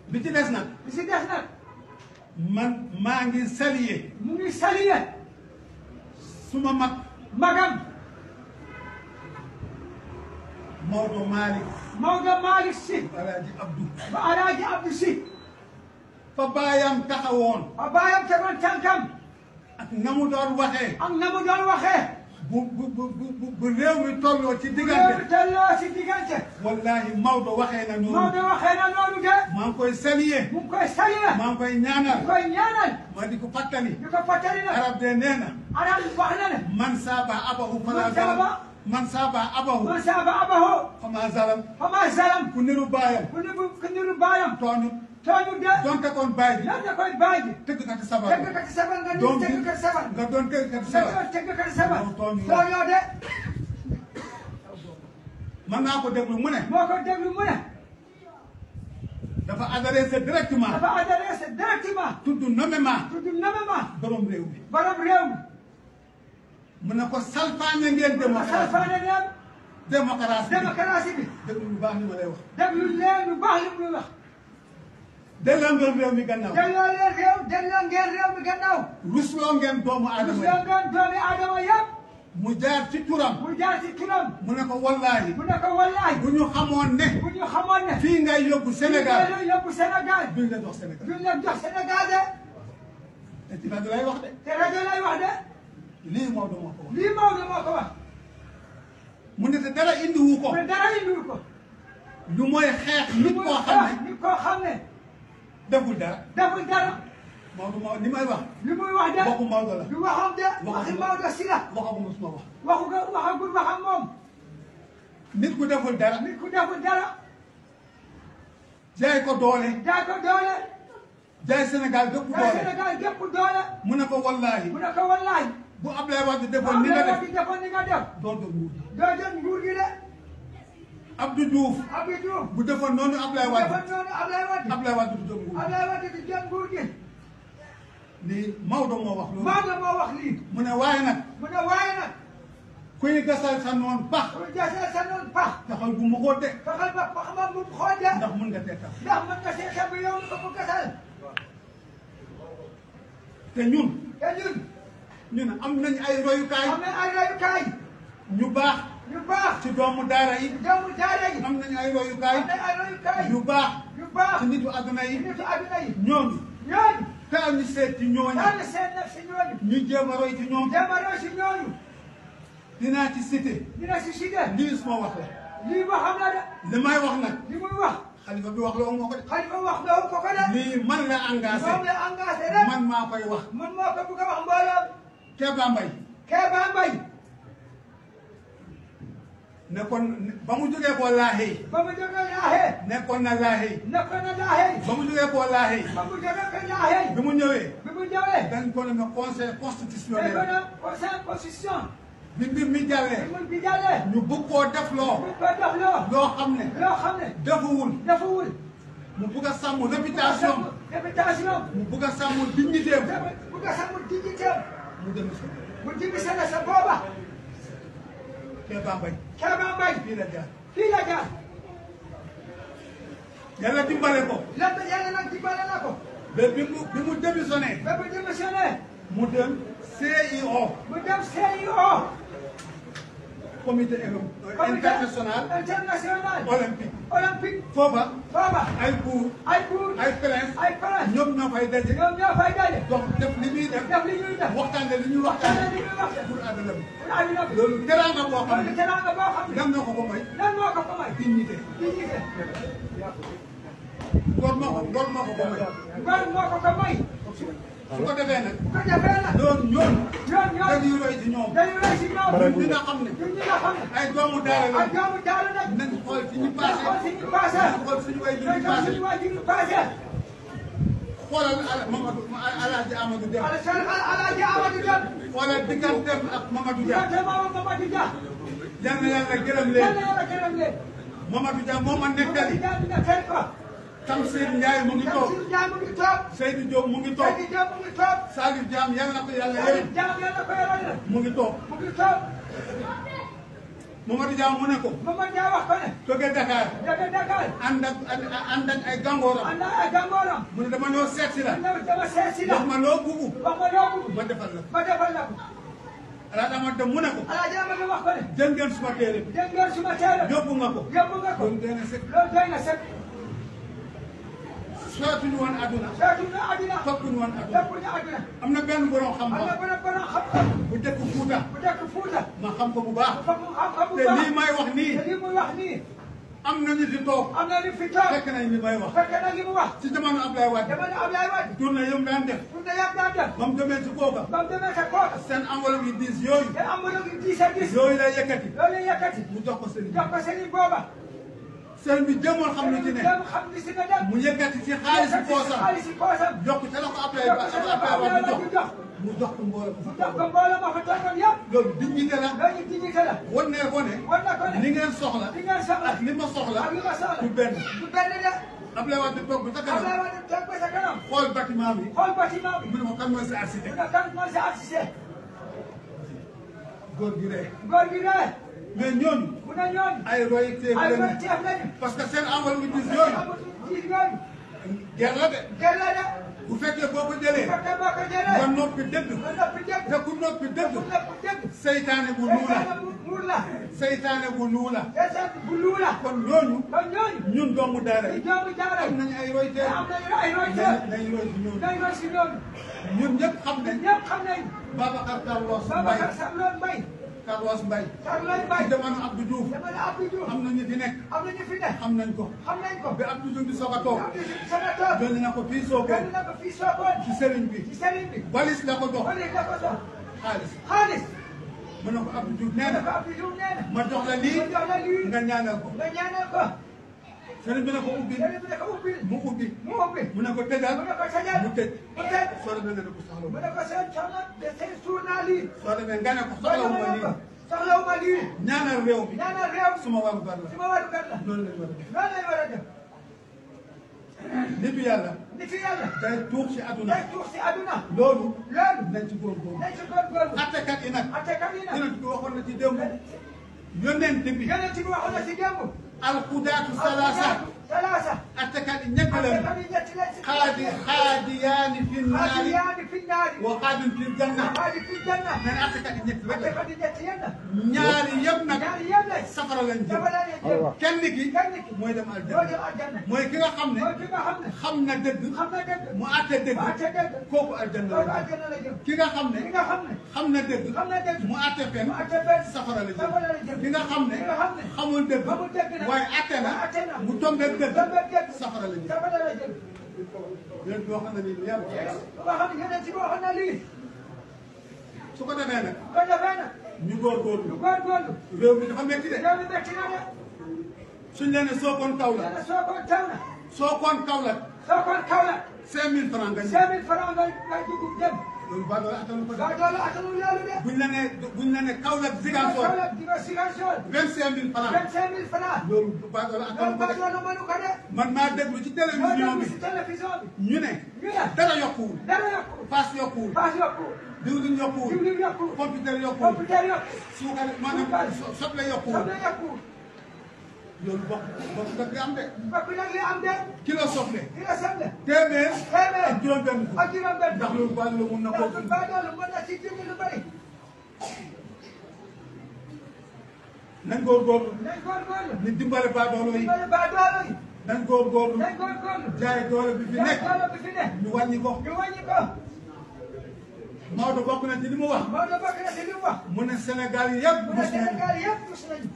bi ci des nag. bi ci des nag. man maa ngi saluer. mu ngi saluer. suma mag. magam. Maodo Malick. Maodo Malick Sy. Alaaji Abdou. ba Alaaji Abdou Sy. fa baayam taxawoon. fa baayam tegoon tànkam. ak na mu doon waxee. ak na mu doon waxee. bu réew mi tolloo ci diggante. réew mi tolloo ci diggante. wallaahi Maodo waxee na noonu. Maodo waxee na noonu de. maa ngi koy saluer. mu ngi koy saluer. maa ngi koy ñaanal. mu ngi koy ñaanal. ma di ko fàttali. di ko fàttali nag. arab de nee na. arab wax na ne. man saaba abahu fala man saaba. man saaba abahu. man saaba abahu. fama zalam. fama zalam. ku niru baayam. ku niru baayam. tooñu. tooñu de. donte kon baay ji. donte kon baay ji. tëggkati sabar. tëggkati sabar nga doon tëggkati sabar. nga doon tëggkati sabar. nga doon tëggkati sabar. tooñoo de. man naa ko déglu mu ne. moo ko déglu mu ne. dafa adressé directement. dafa adressé directement. tudd nommément. tudd nommément. borom réew mi. borom réew mi. mu ne ko salfaañe ngeen démocratie. salfaañe ngeen. démocratie bi. démocratie bi. déglu lu baax li ma lay wax. déglu leen lu baax li mu wax. delloo ngeen réew mi gannaaw. delloo ngeen réew mi gannaaw. rusloo ngeen doomu aadama yi. rusloo ngeen doomu aadama yëpp. mu jaar ci turam. mu jaar ci turam. mu ne ko wallaahi. mu ne ko wallaahi. bu ñu xamoon ne. bu ñu xamoon ne. fii ngay yóbbu Sénégal. fii ngay yóbbu Sénégal. duñ la jox Sénégal. duñ la jox Sénégal de. te ci rajo lay wax de. te rajo lay wax de. lii Maodo moo ko wax. lii Maodo moo ko wax. mu ne te dara indiwu ko. te dara indiwu ko. lu mooy xeex nit koo xam ne. nit koo xam ne. deful dara. deful dara. Maodo moo li may wax. li muy wax de. waxu Maodo la. du waxam de. waxi Maodo si la. waxaguma suma wax. waxagul waxam moom. nit ku deful dara. nit ku deful dara. jaay ko doole. jaay ko doole. jaay Sénégal gépp doole. jaay Sénégal gépp doole. mu ne ko wallaahi. mu ne ko wallaahi. bu Ablaye Wade defoon ni nga def. defoon ni nga def. doo jot nguur gi. doo jot nguur gi de. Abdou Diouf. Abdou Diouf. bu defoon noonu Ablaye Wade. defoon noonu Ablaye Wade. Ablaye Wade du jot nguur gi. Ablaye Wade du jot nguur gi. lii Maodo moo wax loolu. Maodo moo wax lii. mu ne waaye nag. mu ne waaye nag. kuy gasal sa noon pax. kuy gasal sa noon pax. taxal bu mu xool de. taxal ba pax ma mu xool de. ndax mun nga tee tax. ndax mën nga see xam yow nga ko gasal. te ñun. te ñun. ñun am nañ ay royukaay. am nañ ay royukaay. ñu baax. ñu baax. ci doomu daara yi. doomu daara yi. am nañ ay royukaay. am nañ ay royukaay. yu baax. yu baax. ci nitu adduna yi. ci nitu adduna yi. ñooñu. ñooñu. kaa ñu seet ci ñooñu. daal di seet nag si ñooñu. ñu jéem a roy ci ñoom. jéem a roy si ñooñu. dinaa ci cité. dina si cité. lii suma wax la. lii waxam la de. li may wax nag. li muy wax. xalifa bi wax la moo ko de. xalifa wax doo ko ko de. lii man la engagé. moom la engagé rek. man maa koy wax. man moo ko bëgg a wax mbooloo. Kéba Mbaye. Kéba Mbaye. nekkoon ba mu jógee koo laaxee. ba mu jógee laaxee. nekkoon na laaxee. nekkoon na laaxee. ba mu jógee koo laaxee. ba mu jógee ko laaxee. bi mu ñëwee. bi mu ñëwee. dañ ko ne conseil dañ constitutionnel. ko ne conseil constitution. bi mbir mi jàllee. bi mu bi jàllee. ñu bëgg koo def loo. bu ko def loo. loo xam ne. loo xam ne. defuwul. defuwul. mu bëgg a sàmm réputation. réputation. mu bëgg a sàmm dignité. bu ko sàmm dignité. mu dem si. mu jënd sa booba. Kéba Mbaye. Kéba Mbaye. fii la jaar. fii la jaar. yàlla dimbale ko. yàlla nag dimbale na ko. ba bi mu démissionné. ba mu démissionné. mu dem CIO. mu dem CIO. comité international. olympique. olympique. foofa. foofa. ay cours. ay cours. ay plaintes. ay plaintes. ñoom ñoo fay daje. ñoom ñoo fay daje. donc def li ñuy def. def li ñuy def. waxtaane li ñuy waxtaane. li ñuy waxtaane. pour àdduna bi. pour àdduna bi. loolu teraanga boo xam loolu ne. teraanga boo xam ne. lan moo ko ko may. lan moo ko ko may. dignité. dignité. góor moo ko ko may. góor moo ko ko may. su ko defee nag. bu ko defee nag. loolu ñooñu. ñooñu. dañuy roy ci ñoom. dañuy roy si ñoom. ñun ñi nga xam ne. ñun ñi nga xam ne. ay doomu daara la. ay doomu daara nag. nañ xool ci ñu passé. xool si ñu passé. nañ xool suñu way ñu passé. suñu waajur ñu passé. xoolal Mamadou Alaaji Amadou Dem. Alaaji Amadou Dem. xoolal digganteem ak Mamadou Dia. Mamadou Dia. yal na yàlla gërëm leen. yal na yàlla gërëm leen. Mamadou Dia moo ma nekkali. Mamadou Dia dina fekk ko. Tamsir Ndiaye mu ngi toog. Tamsir Ndiaye mu ngi toog. Seydou Diop mu ngi toog. Seydou Diop mu ngi toog. Salif Diam yal na ko yàlla yërëm. Diam yal na ko yàlla yërëm. mu ngi toog. mu ngi toog. Mamadou Dia mu ne ko. Mamadou Dia wax ko ne. jóge Dakar. jóge Dakar. ànd ak ay gàngooram. ànd ak ay gàngooram. mu ne dama ñëw seet si la. dama seet si la. wax ma loo bugg. wax ma loo bugg. ma defal la. ma defal la ko. Alaaji Amadu Dem mu ne ko. Alaaji Amadu wax ko ne. jël ngeen suma téere bi. jël ngeen suma téere bi. yóbbu nga ko. yóbbu nga ko. loolu doy na sëkk. loolu doy na sëkk. sootuñu woon aduna. seetuñu àddina. toppuñu woon aduna. toppuñu àddina. am na benn borom am na xam-xam. borom xam-xam. bu dëkk Fuuta. bu dëkk Fuuta. ma xam ko bu baax. xam-xam bu te baax. lii may wax nii. te lii muy wax nii. am na ñu fi toog. am na li fi toog. fekk nañ li may wax. fekk na li mu wax. ci jamono Abdoulaye Wade. dama ne Abdoulaye Wade. tournée yëm daan def. pour ne yàgg daan def. ba mu demee ci kooka. ba mu demee sa kooka. seen enveloppe yi 10 yooyu. te am na lu 10 à 10. yooyu lay yëkkati. loolu lay yëkkati. mu jox ko sëriñ bi. jox ko sëriñ booba. sëriñ bi jëmoon xam lu ci ne. dem xam li si nga dem. mu yëkkati ci xaalisi poosam. xaalisi poosam. jox ko ca la ko Abdoulaye Wade jox. mu jox ko mbooloo mu jox ko mbooloo ma fa toogoon yëpp. loolu dignité la. loolu dignité la. wan ne ko ne. wan na ko ne. li ngeen soxla. li ngeen soxla. ak li ma soxla. ak li ma soxla. du benn. du benn de. Abdoulaye Wade toog ba ca kanam. Abdoulaye Wade toog ba sa kanam. xool bâtiment bi. xool bâtiment bi. mu ne ma kan mooy sa mu architecte. ne kan mooy sa architecte. góor gi ree. góor gi de. mais ñooñu. mu ne ñooñu. ay roy teef ay lañu. roy teef lañu. parce que seen envol bi gis yooyu. amatul jiit yooyu. ger la de. gerte la de. bu fekkee boo ko bu jëlee. fekkee boo ko jëlee. nga noppi dëgg. nga noppi dégg. te ku noppi dëgg. ku noppi dégg. seytaane bu nuu la. seytaane bu muur la. seytaane bu nuu la. seytaane bu luu la. kon ñooñu. kon ñooñu. ñun doomu daara ñu yi. doomu jaara yi. am nañu ay roy teef. am nañu ay roy teef. nañu roy ci ñooñu. nañ roy si ñooñu. ñun ñëpp xam nañ. ñëpp xam nañ. Babacar Carlos Mbaye. Babacar Sarloon Mbaye. Carlos Mbaye. Sarloon Mbaye. ci jamono Abdou Diouf. dama ne Abdou Diouf. am na ñu fi nekk. am na ñu fi ne. xam nañ ko. xam nañ ko. bi Abdou Diouf di soog a toog. Abdou Diouf sama toog. jënd na ko fii Sokone. gën na ko fii Sokone. ci sëriñ bi. ci sëriñ bi. walis la ko jox. wala da ko jox. xaalis. xaalis. mu ne ko Abdou Diouf nee ne ko na. Abdou Diouf nee na. ma jox la lii. ma jox la lii. nga ñaanal ko. nga ñaanal ko. sëriñ bi ne ko ubbi. sëriñ bi ne ko ubbil. mu ubbi. mu ubbi. mu ne ko tëjal. mu ne ko tëjal. mu tëj. mu tëj. soo demee nga ne ko soxla mu wu. ne ko seen soxla de seen suur naa lii. soo demee nga ne ko soxla wu ma lii. soxlawuma lii. ñaanal réew mi. ñaanal réew mi. suma waru gar la. su ma waru kat la. loolu lañ war a def. loolu lañ war a def. nitu yàlla. nit yàlla. day tuux ci aduna. day tuux si aduna. loolu. loolu. nañ ci góorgóorlu. nañ ci góorgóorlu. attekat yi nag. attekat yi nag. yonent bi waxoon na ci démb. yonent bi. yonent bi waxoon na si démb. alqudaatu salaasa. salaasa. attekat yi ñett lañu. attekat yi ñetti lañ si. xaadiyaani fi naari. xaadiyaani fi naari. wa xaadin fi janna. xaadi fi janna. nee na attekat yi ñett rek la. attekat yi ñetti yéen la. ñaari yëpp nag. ñaari yéen lañ. safara lañ jëm. dafa lañ jëm. kenn ki. kenn ki. mooy dem doo aljanna. dem aljanna. mooy ki nga xam ne. mooy ki nga xam ne. xam na dëgg. xam na dëgg. mu àtte dëgg. mu àtte dëgg. kooku aljanna kooku la jëm. aljanna la jëm. ki nga xam ne. ki nga xam ne. xam na dëgg. xam na dëgg. mu àtte fen. mu àtte fen. safara la safara la jëm. jëm. ki nga xam ne. ki nga xam ne. xamul dëgg. xamul dëgg nag. waaye àtte na. àtte na. mu tombé dëgg. tombé dëgg. safara la jëm. safara la jëm. yéen boo xam ne nii lu yàlla. ba xam ne yonent bi waxoon na lii. su ko defee nag. ko defee nag. ñu góorgóorlu. lu góorgóorlu. réew mi dafa métti de. réew mi métti na de. suñ leen ne Sokone Kaolack. yàlla Sokone taw na. Sokone Kaolack. Sokone Kaolack. 5000 francs nga ñëw. 5000 francs ngay dugg dem. loolu baax na attanu ko de. waaw loolu attanul loolu de. buñ la ne Kaolack Ziguinchor. Kaolack di nga Ziguinchor. 25000 francs. 25000 francs. loolu baax na attanu loolu ko de. baax na mënu ko de. man maa déglu ci télévision loolu bi. si télévision bi. ñu ne. ñu ne. dara yokkuwul. dara yokku. paas yokkuwul. paas yokku. diwlin yokkuwul. diwlin yokku. computer yokkuwul. computer yokku. suukar maanaam soble yokkuwul. soble yokku. loolu bokk dëgg am de. mbokk nag li am de. kilo soble. ki nga soble. téeméer. téeméer. ak juróom-benn fukk. ak juróom-benn. ndax loolu baax la mun na koo. ndax baax na mën na ci jënd lu bëri. nañ góorgóorlu. nañ góorgóorlu. ni dimbale baadoolo yi. dimbale baadoolo yi. nañ góorgóorlu. nañ góorgóorlu. jaay doole bi fi nekk. doole bi fi nekk. ñu wàññi ko. ñu wàññi ko. Maodo bokk na ci li mu wax. Maodo bokk na ci li mu wax. mu ne Sénégal yëpp. mu ne Sénégal yëpp mus nañu.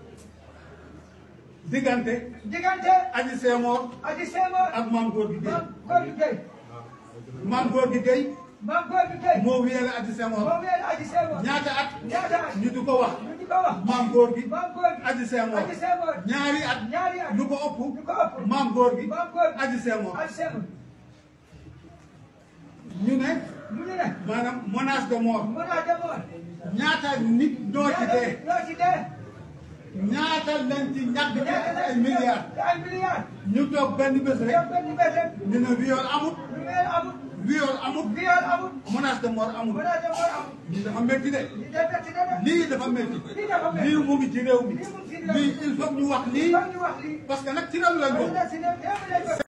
diggante. diggante. Aji Senghor. Aji Senghor. ak Maam Gorgui Gueye. Maam Gorgui Gueye. Maam Gorgui Gueye. Maam Gorgui Gueye. moo wiyale Aji Senghor. moo wéyal Aji Senghor. ñaata at. ñaata at. ñu di ko wax. ñu di ko wax. Maam Gorgui. Maam Gorgui. Aji Senghor. Aji Senghor. ñaari at. ñaari at. lu ko ëpp. lu ko ëpp. Maam Gorgui. Maam Gorgui. Aji Senghor. Aji Senghor. ñu ne. mu ñu ne. maanaam menace de mort. menace de mort. ñaata nit ñoo ci dee. ñoo ci dee. ñaata lañ ci ñàkk ci ay milliards. ay milliards. ñu toog benn bés rek. yow benn bés rek. ñu ne viol amut. lu mel amul. viol amul. viol amul. menace de mort amul. menace de mort amul. lii dafa métti de. lii de métti na de. lii dafa métti. lii dafa métti. lii mu ngi ci réew mi. lii mu ngi ci réew mi. lii il faut ñu wax lii. foog ñu wax lii. parce que nag ci réew lañ bokk. parce que si réew mi lañ bokk.